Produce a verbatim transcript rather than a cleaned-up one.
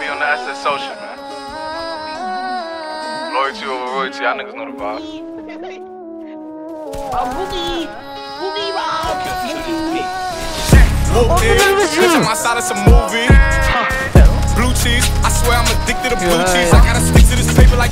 be on the S S Social, man. Loyalty over royalty, y'all niggas know the vibes. Oh, Boogie! Boogie Rock! Whoop it, bitch, on my side of some movie. Blue cheese, I swear I'm addicted to blue cheese. I gotta stick to this paper like